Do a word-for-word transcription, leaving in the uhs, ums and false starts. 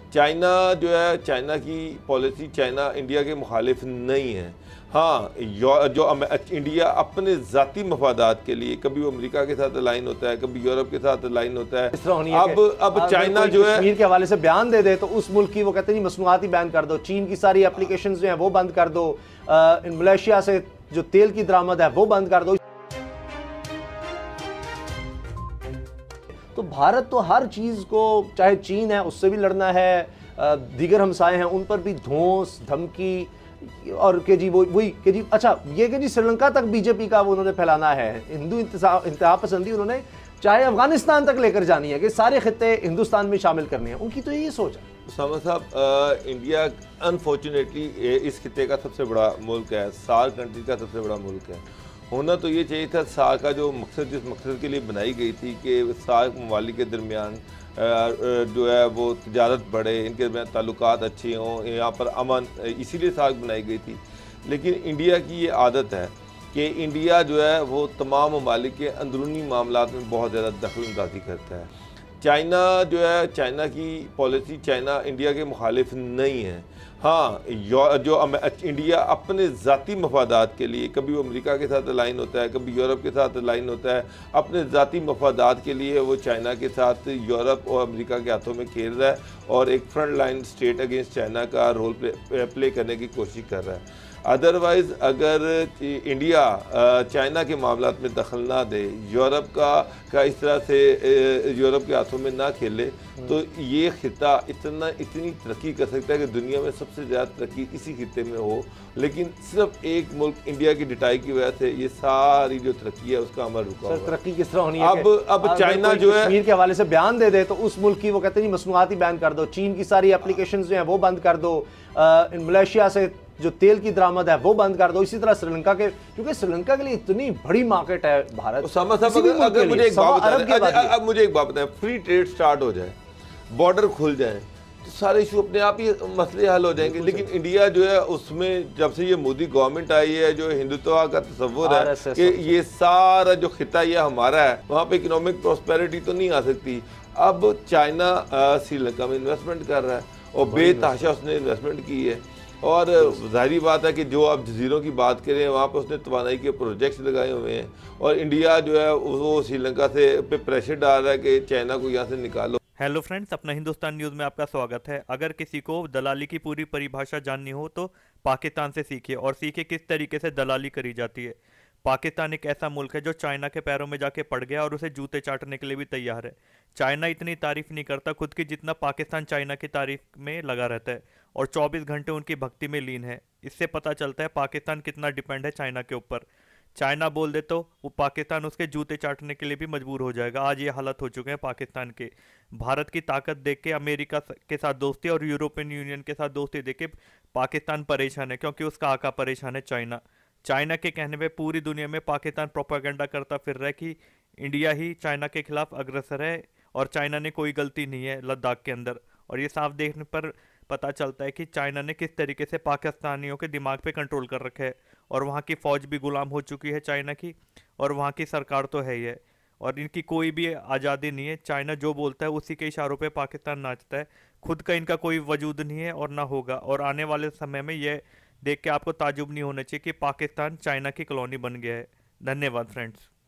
China जो है, China की पॉलिसी, चाइना इंडिया के मुखालिफ नहीं है। हाँ, जो इंडिया अपने ज़ाती मफादात के लिए कभी वो अमेरिका के साथ अलाइन होता है, कभी यूरोप के साथ अलाइन होता है। इस तरह होनी है अब अब चाइना जो है कश्मीर के हवाले से बयान दे दे तो उस मुल्क की वो कहते हैं मसनूआत ही बैन कर दो, चीन की सारी एप्लीकेशंस जो हैं वो बंद कर दो, मलेशिया से जो तेल की दरामद है वो बंद कर दो। तो भारत तो हर चीज़ को, चाहे चीन है उससे भी लड़ना है, दीगर हमसाए हैं उन पर भी धौंस धमकी, और के जी वो वही के जी अच्छा ये कि जी श्रीलंका तक बीजेपी का वो उन्होंने फैलाना है, हिंदू इंतहा पसंदी उन्होंने चाहे अफगानिस्तान तक लेकर जानी है कि सारे खित्ते हिंदुस्तान में शामिल करने हैं, उनकी तो यही सोच है। सामा साहब, इंडिया अनफॉर्चुनेटली इस खित्ते का सबसे बड़ा मुल्क है, सार्क कंट्री का सबसे बड़ा मुल्क है। होना तो ये चाहिए था, सार्क का जो मकसद जिस मकसद के लिए बनाई गई थी कि सार्क ममालिक के दरमियान जो है वो तिजारत बढ़े, इनके दरमियान ताल्लुकात अच्छे हों, यहाँ पर अमन, इसीलिए सार्क बनाई गई थी। लेकिन इंडिया की ये आदत है कि इंडिया जो है वो तमाम ममालिक के अंदरूनी मामलात में बहुत ज़्यादा दखल अंदाजी करता है। चाइना जो है, चाइना की पॉलिसी, चाइना इंडिया के मुखालिफ नहीं है। हाँ, जो इंडिया अपने ज़ाती मफादात के लिए कभी वो अमेरिका के साथ अलाइन होता है, कभी यूरोप के साथ अलाइन होता है, अपने ज़ाती मफादात के लिए वो चाइना के साथ यूरोप और अमेरिका के हाथों में खेल रहा है और एक front line state against China का रोल प्ले, प्ले करने की कोशिश कर रहा है। अदरवाइज़ अगर इंडिया चाइना के मामलात में दखल ना दे, यूरोप का का इस तरह से यूरोप के हाथों में ना खेले, तो ये खिता इतना इतनी तरक्की कर सकता है कि दुनिया में सबसे ज़्यादा तरक्की इसी खिते में हो। लेकिन सिर्फ एक मुल्क इंडिया की डिटाई की वजह से ये सारी जो तरक्की है उसका अमल रुका हुआ है। तरक्की किस तरह होनी है? अब अब चाइना जो है कश्मीर के हवाले से बयान दे दे तो उस मुल्क की वो कहते हैं मसनूआत ही बैन कर दो, चीन की सारी एप्लीकेशंस जो हैं वो बंद कर दो, मलेशिया से जो तेल की दरामद है वो बंद कर दो। इसी तरह श्रीलंका के, क्योंकि श्रीलंका के लिए इतनी बड़ी मार्केट है भारत। सामा साहब, अगर, अगर मुझे एक बात बताएं, अब मुझे एक बात बताएं, फ्री ट्रेड स्टार्ट हो जाए, बॉर्डर खुल जाए, तो सारे इशू अपने आप ही मसले हल हो जाएंगे। लेकिन इंडिया जो है उसमें जब से ये मोदी गवर्नमेंट आई है, जो हिंदुत्व का तस्वुर है कि ये सारा जो खिता ये हमारा है, वहाँ पे इकोनॉमिक प्रॉस्पेरिटी तो नहीं आ सकती। अब चाइना श्रीलंका में इन्वेस्टमेंट कर रहा है और बेतहाशा उसने इन्वेस्टमेंट की है, और जाहिर बात है कि जो आप जजीरों की बात करें वहाँ पर उसने तवानाई के प्रोजेक्ट्स लगाए हुए हैं, और इंडिया जो है वो श्रीलंका से पे प्रेशर डाल रहा है कि चाइना को यहाँ से निकालो। हेलो फ्रेंड्स, अपना हिंदुस्तान न्यूज़ में आपका स्वागत है। अगर किसी को दलाली की पूरी परिभाषा जाननी हो तो पाकिस्तान से सीखिए और सीखिए किस तरीके से दलाली करी जाती है। पाकिस्तान एक ऐसा मुल्क है जो चाइना के पैरों में जाके पड़ गया और उसे जूते चाटने के लिए भी तैयार है। चाइना इतनी तारीफ नहीं करता खुद की जितना पाकिस्तान चाइना की तारीफ में लगा रहता है और चौबीस घंटे उनकी भक्ति में लीन है। इससे पता चलता है पाकिस्तान कितना डिपेंड है चाइना के ऊपर। चाइना बोल दे तो वो पाकिस्तान उसके जूते चाटने के लिए भी मजबूर हो जाएगा। आज ये हालत हो चुके हैं पाकिस्तान के। भारत की ताकत देख के अमेरिका के साथ दोस्ती और यूरोपियन यूनियन के साथ दोस्ती देख के पाकिस्तान परेशान है, क्योंकि उसका आका परेशान है चाइना। चाइना के कहने पे पूरी दुनिया में पाकिस्तान प्रोपेगेंडा करता फिर रहा है कि इंडिया ही चाइना के खिलाफ अग्रसर है और चाइना ने कोई गलती नहीं है लद्दाख के अंदर। और ये साफ देखने पर पता चलता है कि चाइना ने किस तरीके से पाकिस्तानियों के दिमाग पे कंट्रोल कर रखा है, और वहाँ की फ़ौज भी गुलाम हो चुकी है चाइना की, और वहाँ की सरकार तो है ही है, और इनकी कोई भी आज़ादी नहीं है। चाइना जो बोलता है उसी के इशारों पे पाकिस्तान नाचता है। खुद का इनका कोई वजूद नहीं है और ना होगा। और आने वाले समय में यह देख के आपको ताजुब नहीं होना चाहिए कि पाकिस्तान चाइना की कॉलोनी बन गया है। धन्यवाद फ्रेंड्स।